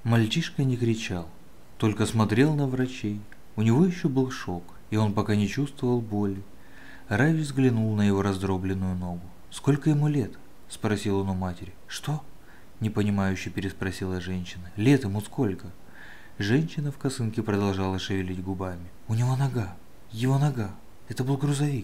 Мальчишка не кричал, только смотрел на врачей. У него еще был шок, и он пока не чувствовал боли. Равич взглянул на его раздробленную ногу. «Сколько ему лет?» – спросил он у матери. «Что?» – непонимающе переспросила женщина. «Лет ему сколько?» Женщина в косынке продолжала шевелить губами. «У него нога! Его нога! Это был грузовик!»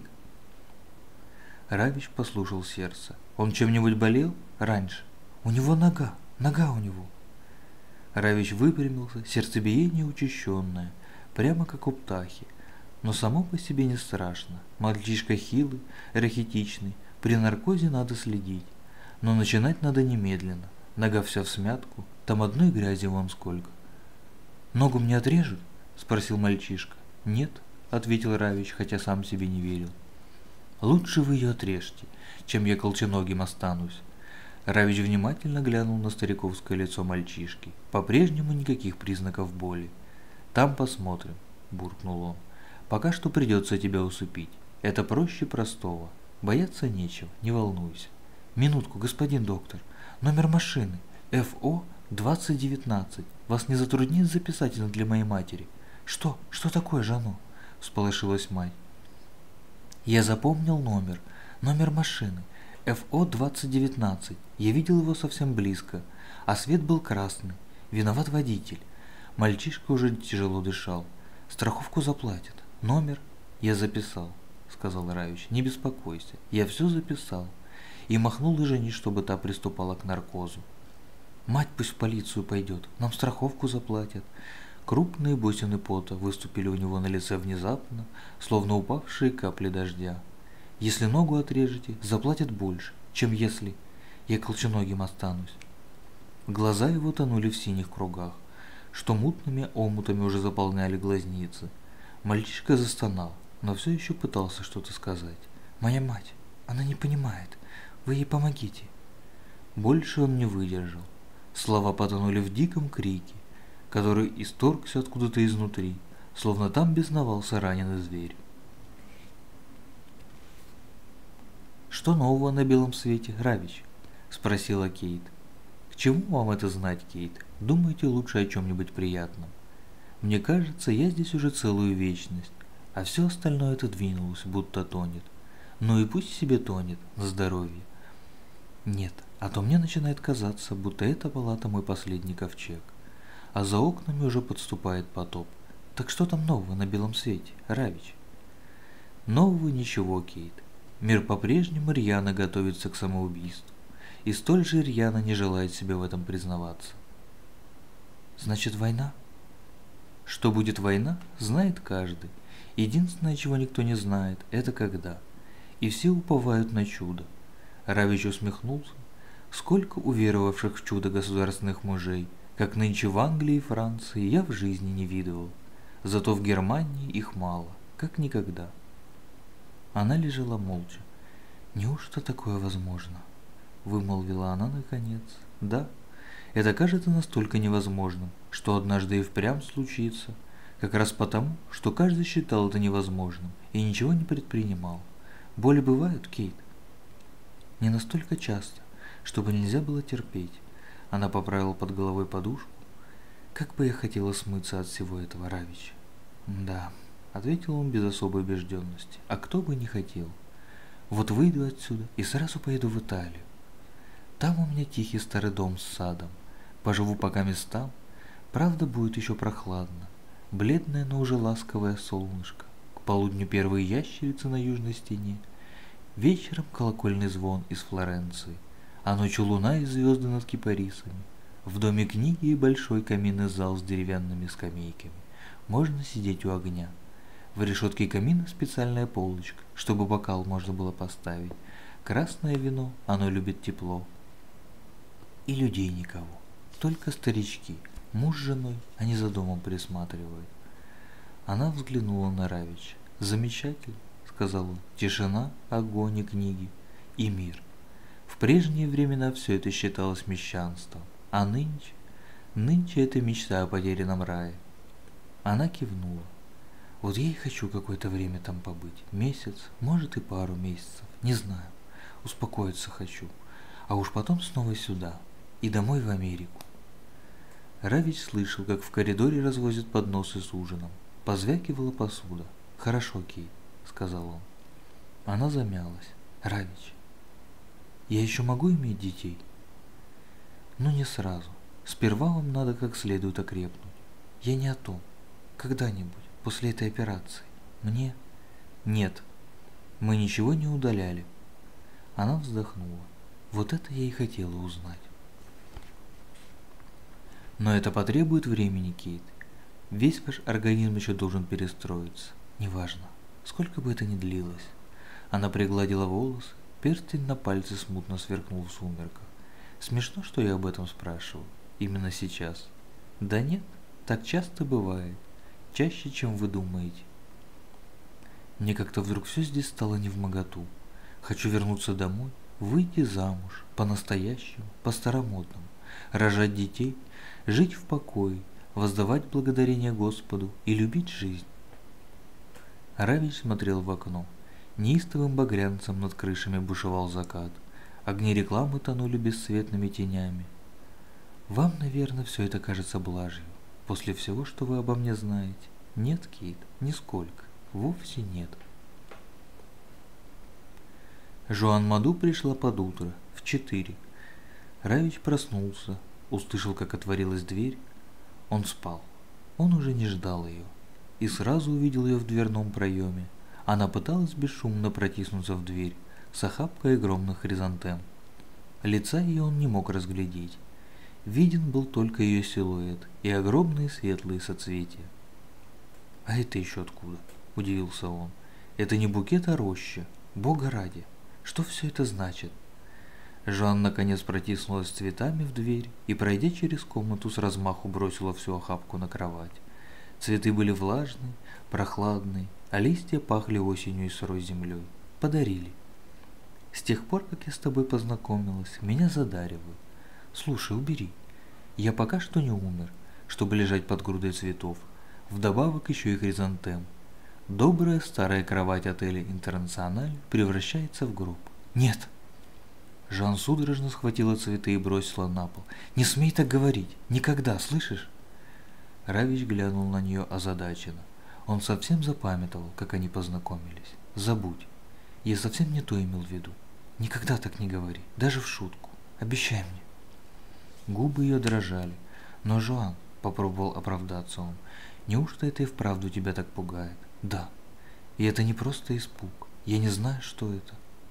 Равич послушал сердце. «Он чем-нибудь болел? Раньше?» «У него нога! Нога у него!» Равич выпрямился, сердцебиение учащенное, прямо как у птахи. Но само по себе не страшно. Мальчишка хилый, рахитичный, при наркозе надо следить. Но начинать надо немедленно. Нога вся в смятку, там одной грязи вон сколько. «Ногу мне отрежут?» – спросил мальчишка. «Нет», – ответил Равич, хотя сам себе не верил. «Лучше вы ее отрежьте, чем я колченогим останусь». Равич внимательно глянул на стариковское лицо мальчишки. По-прежнему никаких признаков боли. «Там посмотрим», – буркнул он. «Пока что придется тебя усыпить. Это проще простого. Бояться нечего, не волнуйся». «Минутку, господин доктор. Номер машины. ФО 2019. Вас не затруднит записать это для моей матери?» «Что? Что такое, Жанну?» – всполошилась мать. «Я запомнил номер. Номер машины. ФО 2019. Я видел его совсем близко. А свет был красный. Виноват водитель». Мальчишка уже тяжело дышал. «Страховку заплатят. Номер я записал», — сказал Равич. «Не беспокойся, я все записал». И махнул жене, чтобы та приступала к наркозу. «Мать пусть в полицию пойдет, нам страховку заплатят». Крупные бусины пота выступили у него на лице внезапно, словно упавшие капли дождя. «Если ногу отрежете, заплатят больше, чем если я колченогим останусь». Глаза его тонули в синих кругах, что мутными омутами уже заполняли глазницы. Мальчишка застонал, но все еще пытался что-то сказать. «Моя мать, она не понимает, вы ей помогите». Больше он не выдержал. Слова потонули в диком крике, который исторгся откуда-то изнутри, словно там бесновался раненый зверь. «Что нового на белом свете, Равич?» – спросила Кейт. «К чему вам это знать, Кейт? Думайте лучше о чем-нибудь приятном. Мне кажется, я здесь уже целую вечность, а все остальное это двинулось, будто тонет. Ну и пусть себе тонет, на здоровье. Нет, а то мне начинает казаться, будто эта палата мой последний ковчег, а за окнами уже подступает потоп. Так что там нового на белом свете, Равич?» «Нового ничего, Кейт. Мир по-прежнему рьяно готовится к самоубийству, и столь же рьяно не желает себе в этом признаваться». «Значит, война?» Что будет война, знает каждый. Единственное, чего никто не знает, это когда. И все уповают на чудо. Равич усмехнулся. Сколько уверовавших в чудо государственных мужей, как нынче в Англии и Франции, я в жизни не видывал. Зато в Германии их мало, как никогда. Она лежала молча. «Неужто такое возможно?» – вымолвила она наконец. «Да, это кажется настолько невозможным, что однажды и впрямь случится, как раз потому, что каждый считал это невозможным и ничего не предпринимал. Боли бывают, Кейт?» «Не настолько часто, чтобы нельзя было терпеть». Она поправила под головой подушку. «Как бы я хотела смыться от всего этого, Равич». «Да», — ответил он без особой убежденности. «А кто бы не хотел? Вот выйду отсюда и сразу поеду в Италию. Там у меня тихий старый дом с садом. Поживу пока местам. Правда, будет еще прохладно. Бледное, но уже ласковое солнышко. К полудню первые ящерицы на южной стене. Вечером колокольный звон из Флоренции, а ночью луна и звезды над кипарисами. В доме книги и большой каминный зал с деревянными скамейками. Можно сидеть у огня. В решетке камина специальная полочка, чтобы бокал можно было поставить. Красное вино, оно любит тепло. И людей никого. Только старички, муж с женой, они за домом присматривают». Она взглянула на Равича. «Замечательно», — сказал он. «Тишина, огонь и книги. И мир. В прежние времена все это считалось мещанством. А нынче? Нынче это мечта о потерянном рае». Она кивнула. «Вот я и хочу какое-то время там побыть. Месяц, может и пару месяцев. Не знаю. Успокоиться хочу. А уж потом снова сюда. И домой в Америку». Равич слышал, как в коридоре развозят подносы с ужином. Позвякивала посуда. «Хорошо, Кейт», — сказал он. Она замялась. «Равич, я еще могу иметь детей?» «Ну, не сразу. Сперва вам надо как следует окрепнуть. Я не о том. Когда-нибудь, после этой операции. Мне...» «Нет, мы ничего не удаляли». Она вздохнула. «Вот это я и хотела узнать». «Но это потребует времени, Кейт. Весь ваш организм еще должен перестроиться. Неважно, сколько бы это ни длилось». Она пригладила волосы, перстень на пальце смутно сверкнул в сумерках. «Смешно, что я об этом спрашиваю. Именно сейчас». «Да нет, так часто бывает. Чаще, чем вы думаете. Мне как-то вдруг все здесь стало невмоготу. Хочу вернуться домой, выйти замуж, по-настоящему, по-старомодному, рожать детей, жить в покое, воздавать благодарение Господу и любить жизнь». Равич смотрел в окно. Неистовым багрянцем над крышами бушевал закат. Огни рекламы тонули бесцветными тенями. «Вам, наверное, все это кажется блажью. После всего, что вы обо мне знаете. Нет, Кейт, нисколько. Вовсе нет». Жуан Маду пришла под утро, в 4. Равич проснулся, услышал, как отворилась дверь. Он спал. Он уже не ждал ее. И сразу увидел ее в дверном проеме. Она пыталась бесшумно протиснуться в дверь с охапкой огромных хризантем. Лица ее он не мог разглядеть. Виден был только ее силуэт и огромные светлые соцветия. «А это еще откуда?» – удивился он. «Это не букет, а роща. Бога ради! Что все это значит?» Жан наконец протиснулась с цветами в дверь и, пройдя через комнату, с размаху бросила всю охапку на кровать. Цветы были влажные, прохладные, а листья пахли осенью и сырой землей. Подарили. «С тех пор, как я с тобой познакомилась, меня задаривают. Слушай, убери. Я пока что не умер, чтобы лежать под грудой цветов. Вдобавок еще и хризантем. Добрая старая кровать отеля «Интернациональ» превращается в гроб. Нет!» Жан судорожно схватила цветы и бросила на пол. «Не смей так говорить! Никогда, слышишь?» Равич глянул на нее озадаченно. Он совсем запамятовал, как они познакомились. «Забудь. Я совсем не то имел в виду. Никогда так не говори, даже в шутку. Обещай мне». Губы ее дрожали. «Но, Жуан», — попробовал оправдаться он, — «неужто это и вправду тебя так пугает?» «Да. И это не просто испуг. Я не знаю, что это».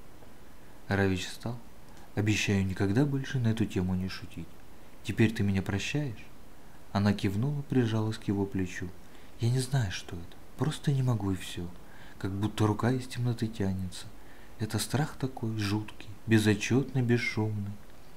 Равич встал. «Обещаю никогда больше на эту тему не шутить. Теперь ты меня прощаешь?» Она кивнула, прижалась к его плечу. «Я не знаю, что это. Просто не могу и все. Как будто рука из темноты тянется. Это страх такой, жуткий, безотчетный, бесшумный.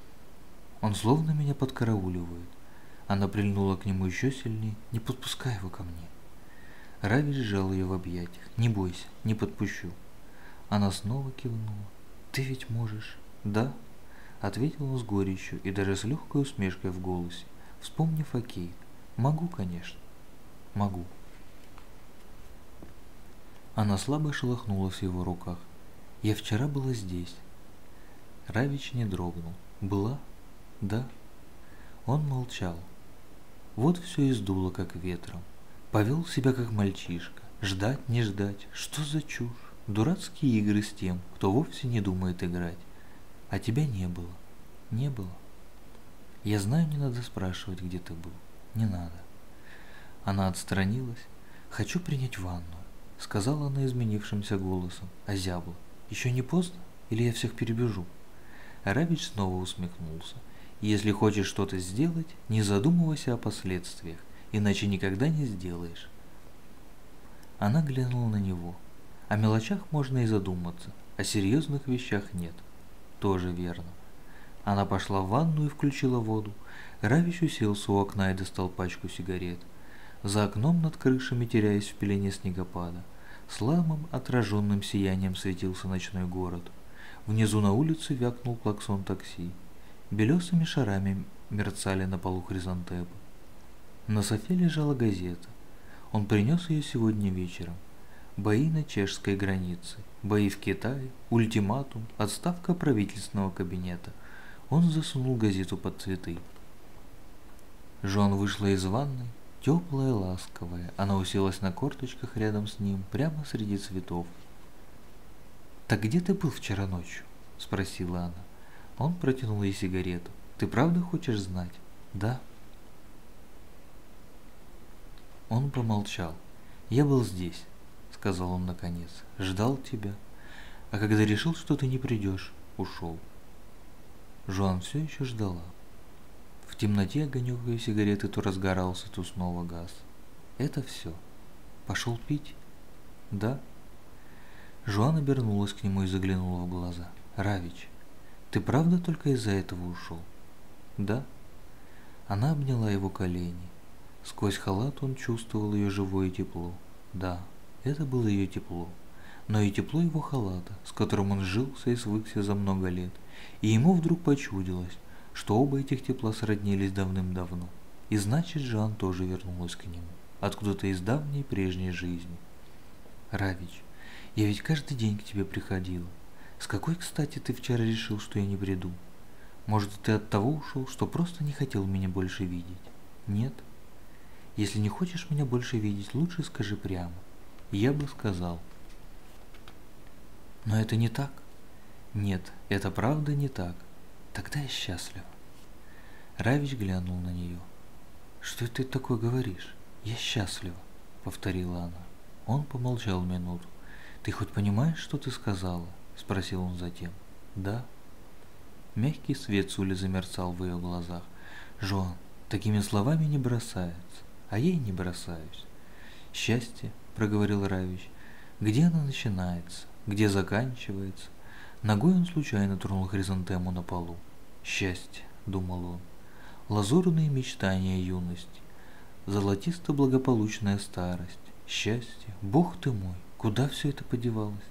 Он словно меня подкарауливает». Она прильнула к нему еще сильнее. «Не подпускай его ко мне». Равич сжал ее в объятиях. «Не бойся, не подпущу». Она снова кивнула. «Ты ведь можешь?» «Да», — ответил он с горечью и даже с легкой усмешкой в голосе, вспомнив о Кейт. «Могу, конечно. Могу». Она слабо шелохнулась в его руках. «Я вчера была здесь». Равич не дрогнул. «Была?» «Да». Он молчал. Вот все и сдуло, как ветром. Повел себя, как мальчишка. Ждать, не ждать. Что за чушь? Дурацкие игры с тем, кто вовсе не думает играть. А тебя не было. Не было. Я знаю, не надо спрашивать, где ты был. Не надо. Она отстранилась. «Хочу принять ванную», — сказала она изменившимся голосом. «Озябла. Еще не поздно? Или я всех перебежу?» Равич снова усмехнулся. «Если хочешь что-то сделать, не задумывайся о последствиях, иначе никогда не сделаешь». Она глянула на него. О мелочах можно и задуматься, о серьезных вещах нет. Тоже верно. Она пошла в ванну и включила воду. Равич уселся у окна и достал пачку сигарет. За окном над крышами, теряясь в пелене снегопада, слабым отраженным сиянием светился ночной город. Внизу на улице вякнул клаксон такси. Белесыми шарами мерцали на полу хризантемы. На софе лежала газета. Он принес ее сегодня вечером. Бои на чешской границе, бои в Китае, ультиматум, отставка правительственного кабинета. Он засунул газету под цветы. Жон вышла из ванной, теплая и ласковая. Она уселась на корточках рядом с ним, прямо среди цветов. «Так где ты был вчера ночью?» – спросила она. Он протянул ей сигарету. «Ты правда хочешь знать?» «Да». Он помолчал. «Я был здесь», – сказал он наконец. «Ждал тебя. А когда решил, что ты не придешь, ушел». Жуан все еще ждала. В темноте огонек ее сигареты то разгорался, то снова гас. «Это все. Пошел пить?» «Да». Жуан обернулась к нему и заглянула в глаза. «Равич, ты правда только из-за этого ушел?» «Да». Она обняла его колени. Сквозь халат он чувствовал ее живое тепло. Да, это было ее тепло, но и тепло его халата, с которым он сжился и свыкся за много лет, и ему вдруг почудилось, что оба этих тепла сроднились давным-давно. И значит, Жан тоже вернулась к нему, откуда-то из давней прежней жизни. «Равич, я ведь каждый день к тебе приходила. С какой, кстати, ты вчера решил, что я не приду? Может, ты от того ушел, что просто не хотел меня больше видеть? Нет? Если не хочешь меня больше видеть, лучше скажи прямо. Я бы сказал». «Но это не так». «Нет, это правда не так. Тогда я счастлива». Равич глянул на нее. «Что ты такое говоришь? Я счастлива», — повторила она. Он помолчал минуту. «Ты хоть понимаешь, что ты сказала?» — спросил он затем. «Да». Мягкий свет с улицы замерцал в ее глазах. «Жуан, такими словами не бросается, а я и не бросаюсь». «Счастье», — проговорил Равич, — «где оно начинается, где заканчивается?» Ногой он случайно тронул хризантему на полу. «Счастье», — думал он, — «лазурные мечтания юности, золотисто-благополучная старость, счастье, Бог ты мой, куда все это подевалось?»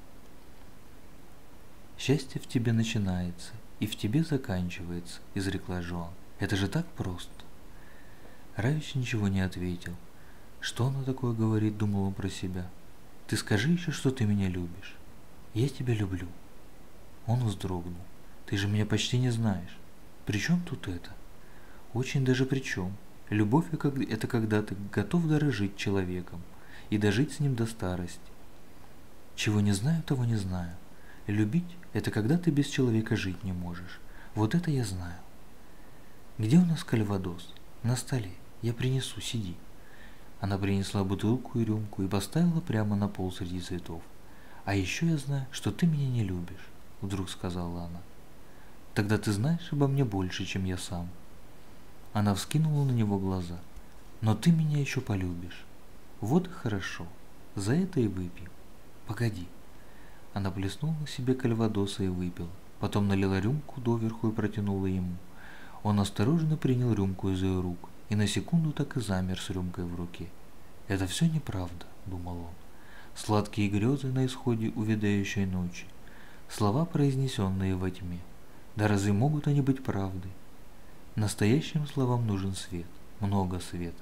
«Счастье в тебе начинается и в тебе заканчивается», — изрекла Жуан. «Это же так просто». Равич ничего не ответил. «Что она такое говорит?» — думал он про себя. «Ты скажи еще, что ты меня любишь». «Я тебя люблю». Он вздрогнул. «Ты же меня почти не знаешь. При чем тут это?» «Очень даже при чем. Любовь – это когда ты готов дорожить человеком и дожить с ним до старости. Чего не знаю, того не знаю. Любить – это когда ты без человека жить не можешь. Вот это я знаю». «Где у нас кальвадос?» «На столе. Я принесу, сиди». Она принесла бутылку и рюмку и поставила прямо на пол среди цветов. «А еще я знаю, что ты меня не любишь», — вдруг сказала она. «Тогда ты знаешь обо мне больше, чем я сам». Она вскинула на него глаза. «Но ты меня еще полюбишь». «Вот и хорошо. За это и выпьем». «Погоди». Она плеснула себе кальвадоса и выпила. Потом налила рюмку доверху и протянула ему. Он осторожно принял рюмку из ее рук и на секунду так и замер с рюмкой в руке. «Это все неправда», — думал он. Сладкие грезы на исходе увядающей ночи, слова, произнесенные во тьме. Да разве могут они быть правдой? Настоящим словам нужен свет, много света.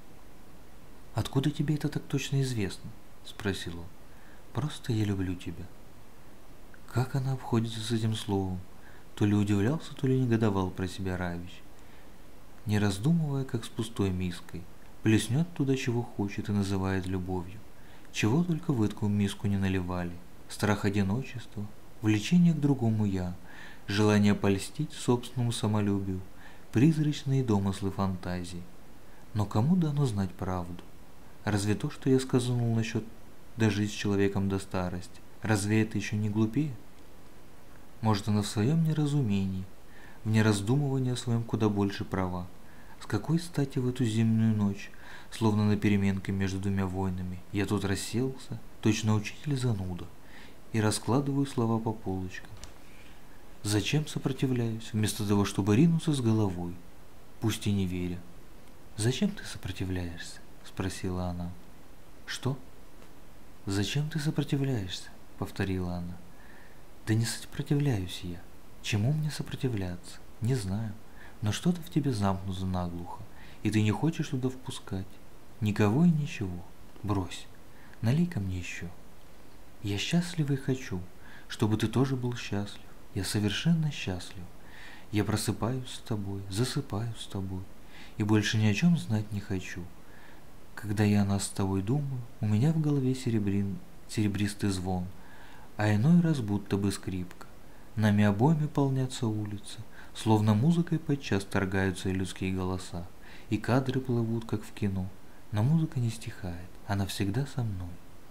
«Откуда тебе это так точно известно?» — спросил он. «Просто я люблю тебя». Как она обходится с этим словом? То ли удивлялся, то ли негодовал про себя Равич. Не раздумывая, как с пустой миской, плеснет туда, чего хочет, и называет любовью. Чего только в эту миску не наливали. Страх одиночества, влечение к другому «я», желание польстить собственному самолюбию, призрачные домыслы фантазии. Но кому дано знать правду? Разве то, что я сказанул насчет дожить с человеком до старости, разве это еще не глупее? Может, она в своем неразумении, в нераздумывании о своем куда больше права. С какой стати в эту зимнюю ночь, словно на переменке между двумя войнами, я тут расселся, точно учитель зануда, и раскладываю слова по полочкам? Зачем сопротивляюсь, вместо того, чтобы ринуться с головой, пусть и не веря? «Зачем ты сопротивляешься?» — спросила она. «Что?» «Зачем ты сопротивляешься?» — повторила она. «Да не сопротивляюсь я. Чему мне сопротивляться? Не знаю. Но что-то в тебе замкнуто наглухо, и ты не хочешь туда впускать. Никого и ничего. Брось. Налей ко мне еще. Я счастлив и хочу, чтобы ты тоже был счастлив. Я совершенно счастлив. Я просыпаюсь с тобой, засыпаю с тобой. и больше ни о чем знать не хочу. Когда я о нас с тобой думаю, у меня в голове серебристый звон, а иной раз будто бы скрипка. Нами обоими полнятся улицы, словно музыкой подчас торгаются и людские голоса, и кадры плывут, как в кино, но музыка не стихает, она всегда со мной.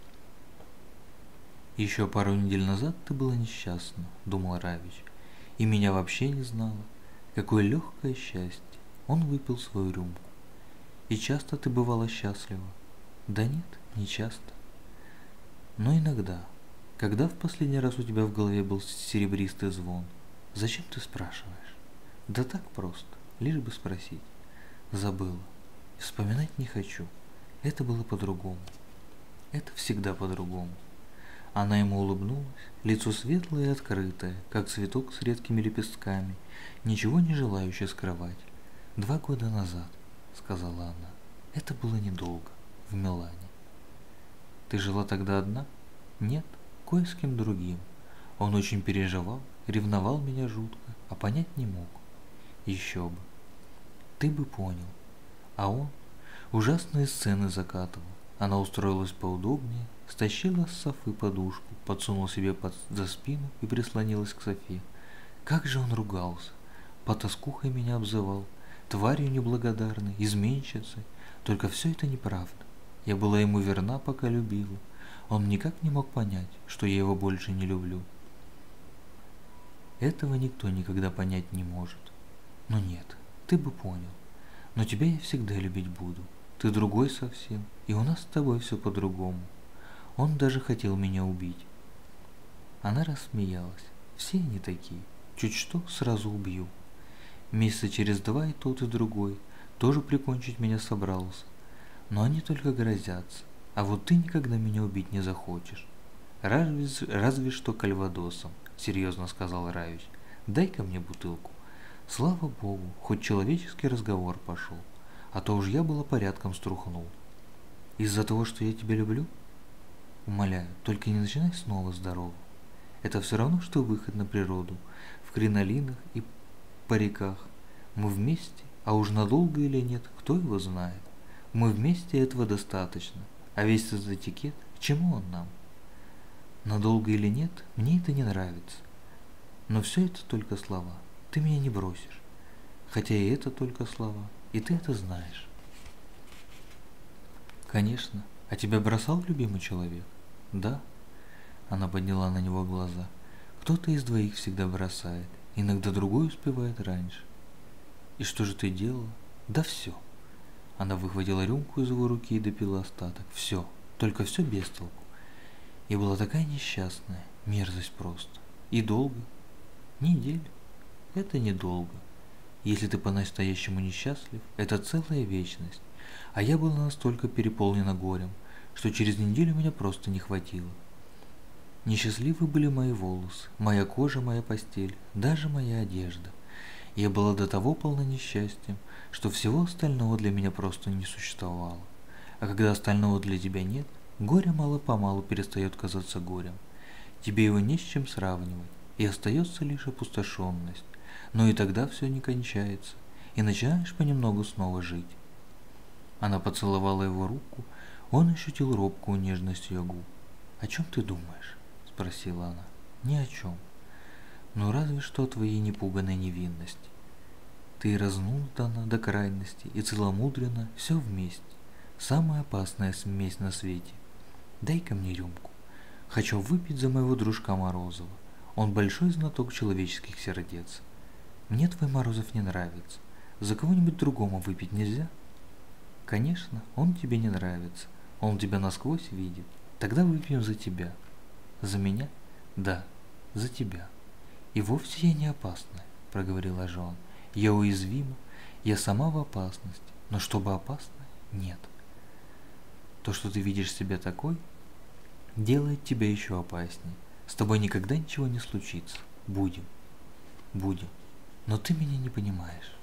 Еще пару недель назад ты была несчастна, думал Равич, и меня вообще не знала. Какое легкое счастье. Он выпил свою рюмку. И часто ты бывала счастлива? Да нет, не часто. Но иногда. Когда в последний раз у тебя в голове был серебристый звон? Зачем ты спрашиваешь? Да так просто, лишь бы спросить. Забыла. Вспоминать не хочу. Это было по-другому. Это всегда по-другому. Она ему улыбнулась, лицо светлое и открытое, как цветок с редкими лепестками, ничего не желающее скрывать. 2 года назад, сказала она. Это было недолго, в Милане. Ты жила тогда одна? Нет, кое с кем другим. Он очень переживал, ревновал меня жутко, а понять не мог. Еще бы. Ты бы понял. А он ужасные сцены закатывал. Она устроилась поудобнее, стащила с софы подушку, подсунула себе за спину и прислонилась к софе. Как же он ругался, потаскухой меня обзывал, тварью неблагодарной, изменщицей. Только все это неправда. Я была ему верна, пока любила. Он никак не мог понять, что я его больше не люблю. Этого никто никогда понять не может. Но нет, ты бы понял. Но тебя я всегда любить буду. Ты другой совсем, и у нас с тобой все по-другому. Он даже хотел меня убить. Она рассмеялась. Все они такие. Чуть что, сразу убью. Месяца через 2 и тот, и другой тоже прикончить меня собрался. Но они только грозятся. А вот ты никогда меня убить не захочешь. Разве что кальвадосом, серьезно сказал Равич. Дай-ка мне бутылку. Слава богу, хоть человеческий разговор пошел. А то уж я было порядком струхнул. Из-за того, что я тебя люблю? Умоляю, только не начинай снова здорово. Это все равно, что выход на природу, в кринолинах и париках. Мы вместе, а уж надолго или нет, кто его знает. Мы вместе, этого достаточно. А весь этот этикет, к чему он нам? Надолго или нет, мне это не нравится. Но все это только слова. Ты меня не бросишь. Хотя и это только слова. И ты это знаешь. Конечно. А тебя бросал любимый человек? Да. Она подняла на него глаза. Кто-то из двоих всегда бросает. Иногда другой успевает раньше. И что же ты делала? Да все. Она выхватила рюмку из его руки и допила остаток. Все. Только все без толку. И была такая несчастная. Мерзость просто. И долго? Неделю. Это недолго. Если ты по-настоящему несчастлив, это целая вечность. А я была настолько переполнена горем, что через неделю меня просто не хватило. Несчастливы были мои волосы, моя кожа, моя постель, даже моя одежда. Я была до того полна несчастьем, что всего остального для меня просто не существовало. А когда остального для тебя нет, горе мало-помалу перестает казаться горем. Тебе его не с чем сравнивать, и остается лишь опустошенность. Но и тогда все не кончается, и начинаешь понемногу снова жить. Она поцеловала его руку, он ощутил робкую нежность ее губ. «О чем ты думаешь?» – спросила она. «Ни о чем. Но разве что о твоей непуганной невинности. Ты разнудана до крайности и целомудрена все вместе. Самая опасная смесь на свете. Дай-ка мне рюмку. Хочу выпить за моего дружка Морозова. Он большой знаток человеческих сердец. Мне твой Морозов не нравится. За кого-нибудь другому выпить нельзя?» «Конечно, он тебе не нравится. Он тебя насквозь видит. Тогда выпьем за тебя». «За меня?» «Да, за тебя». «И вовсе я не опасная», — проговорила Жоан. «Я уязвима, я сама в опасности, но чтобы опасная, нет. То, что ты видишь себя такой, делает тебя еще опаснее. С тобой никогда ничего не случится. Будем. Но ты меня не понимаешь».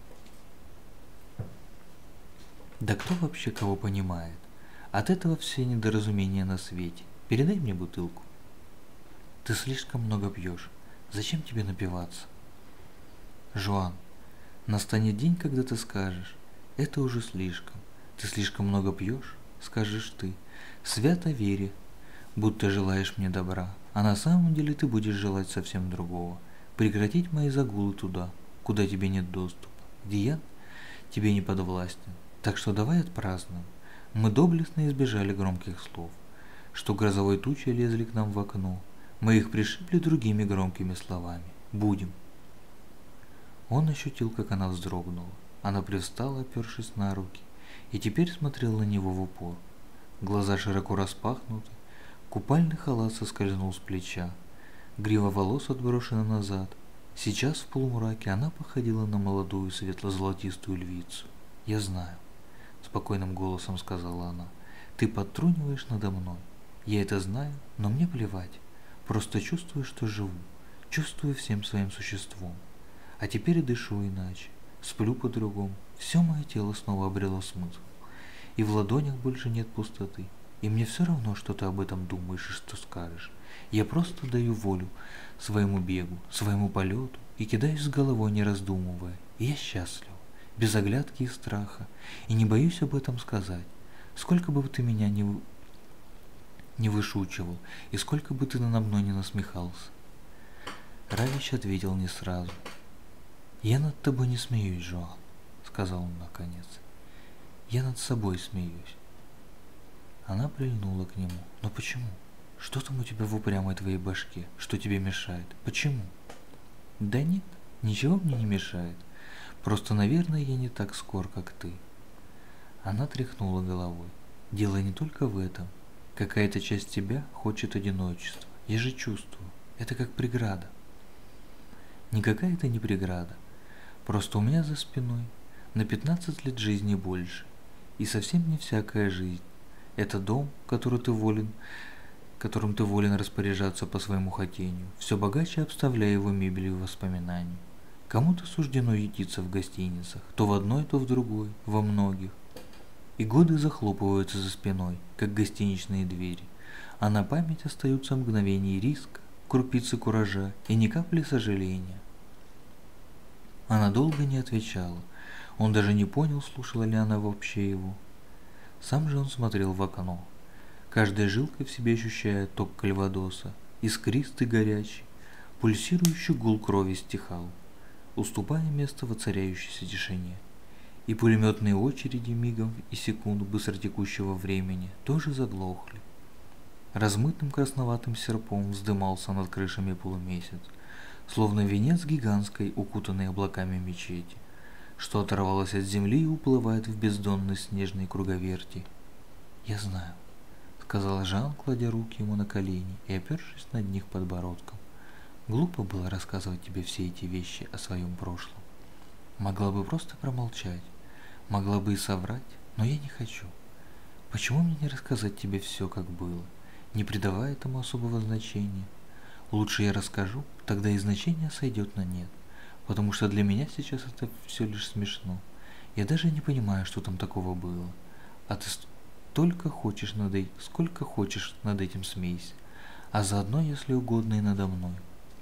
Да кто вообще кого понимает? От этого все недоразумения на свете. Передай мне бутылку. Ты слишком много пьешь. Зачем тебе напиваться? Жоан, Настанет день, когда ты скажешь: это уже слишком. Ты слишком много пьешь, скажешь ты, свято вере, будто желаешь мне добра, а на самом деле ты будешь желать совсем другого. Прекратить мои загулы туда, куда тебе нет доступа, где я тебе не подвластен. Так что давай отпразднуем. Мы доблестно избежали громких слов, что грозовой тучей лезли к нам в окно. Мы их пришибли другими громкими словами. Будем. Он ощутил, как она вздрогнула. Она привстала, опершись на руки, и теперь смотрела на него в упор. Глаза широко распахнуты, купальный халат соскользнул с плеча, грива волос отброшена назад. Сейчас в полумраке она походила на молодую светло-золотистую львицу. «Я знаю», — спокойным голосом сказала она, — «ты подтруниваешь надо мной. Я это знаю, но мне плевать. Просто чувствую, что живу, чувствую всем своим существом. А теперь дышу иначе, сплю по-другому. Все мое тело снова обрело смысл. И в ладонях больше нет пустоты. И мне все равно, что ты об этом думаешь и что скажешь. Я просто даю волю своему бегу, своему полету и кидаюсь с головой, не раздумывая. И я счастлив, без оглядки и страха. И не боюсь об этом сказать. Сколько бы ты меня не вышучивал, и сколько бы ты надо мной не насмехался. Равич ответил не сразу. «Я над тобой не смеюсь, Жоан», — сказал он наконец. «Я над собой смеюсь». Она прильнула к нему. «Но почему? Что там у тебя в упрямой твоей башке? Что тебе мешает? Почему?» «Да нет, ничего мне не мешает. Просто, наверное, я не так скор, как ты». Она тряхнула головой. «Дело не только в этом. Какая-то часть тебя хочет одиночества. Я же чувствую. Это как преграда». «Никакая это не преграда. Просто у меня за спиной на 15 лет жизни больше. И совсем не всякая жизнь. Это дом, которым ты волен распоряжаться по своему хотению, все богаче обставляя его мебелью и воспоминаниями. Кому-то суждено ютиться в гостиницах, то в одной, то в другой, во многих. И годы захлопываются за спиной, как гостиничные двери, а на память остаются мгновения риска, крупицы куража и ни капли сожаления. Она долго не отвечала. Он даже не понял, слушала ли она вообще его. Сам же он смотрел в окно, каждой жилкой в себе ощущая ток кальвадоса, искристый, горячий, пульсирующий гул крови стихал, уступая место воцаряющейся тишине. И пулеметные очереди мигом и секунд быстротекущего времени тоже заглохли. Размытым красноватым серпом вздымался над крышами полумесяц, словно венец гигантской, укутанной облаками мечети, что оторвалось от земли и уплывает в бездонной снежной круговерти. «Я знаю», — сказал Жан, кладя руки ему на колени и опершись над них подбородком. «Глупо было рассказывать тебе все эти вещи о своем прошлом. Могла бы просто промолчать, могла бы и соврать, но я не хочу. Почему мне не рассказать тебе все, как было, не придавая этому особого значения? Лучше я расскажу, тогда и значение сойдет на нет, потому что для меня сейчас это все лишь смешно. Я даже не понимаю, что там такого было. А ты сколько хочешь над этим смейся, а заодно, если угодно, и надо мной».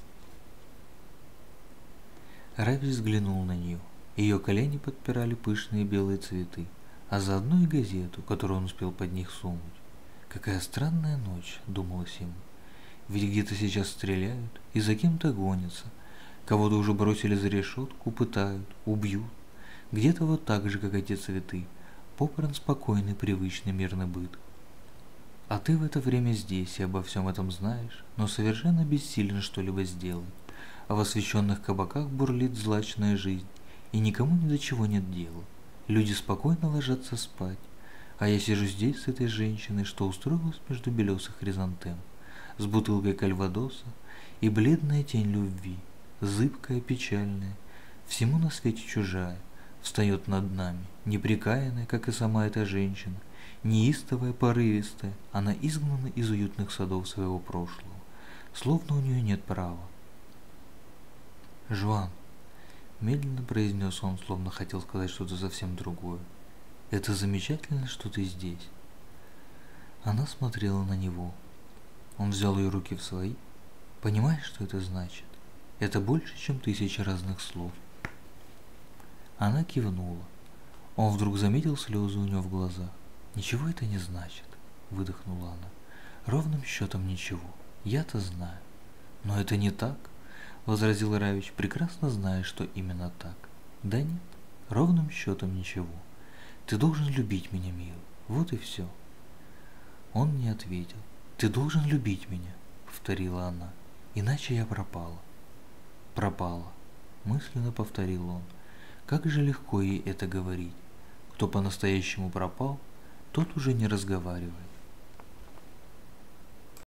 Равис взглянул на нее. Ее колени подпирали пышные белые цветы, а заодно и газету, которую он успел под них сунуть. «Какая странная ночь», — думалось ему. «Ведь где-то сейчас стреляют и за кем-то гонятся. Кого-то уже бросили за решетку, пытают, убьют. Где-то вот так же, как эти цветы, попран спокойный, привычный, мирный быт. А ты в это время здесь и обо всем этом знаешь, но совершенно бессилен что-либо сделать. А в освещенных кабаках бурлит злачная жизнь, и никому ни до чего нет дела. Люди спокойно ложатся спать, а я сижу здесь с этой женщиной, что устроилась между белесых хризантем, с бутылкой кальвадоса, и бледная тень любви, зыбкая, печальная, всему на свете чужая, встает над нами, непрекаянная, как и сама эта женщина, неистовая, порывистая, она изгнана из уютных садов своего прошлого, словно у нее нет права. «Жуан», — медленно произнес он, словно хотел сказать что-то совсем другое, — «это замечательно, что ты здесь». Она смотрела на него. Он взял ее руки в свои. «Понимаешь, что это значит? Это больше, чем 1000 разных слов». Она кивнула. Он вдруг заметил слезы у нее в глазах. «Ничего это не значит», — выдохнула она. «Ровным счетом ничего. Я-то знаю». «Но это не так», — возразил Равич, прекрасно зная, что именно так. «Да нет, ровным счетом ничего. Ты должен любить меня, милый. Вот и все». Он не ответил. «Ты должен любить меня», — повторила она. «Иначе я пропала». «Пропала», — мысленно повторил он. Как же легко ей это говорить. Кто по-настоящему пропал, тот уже не разговаривает.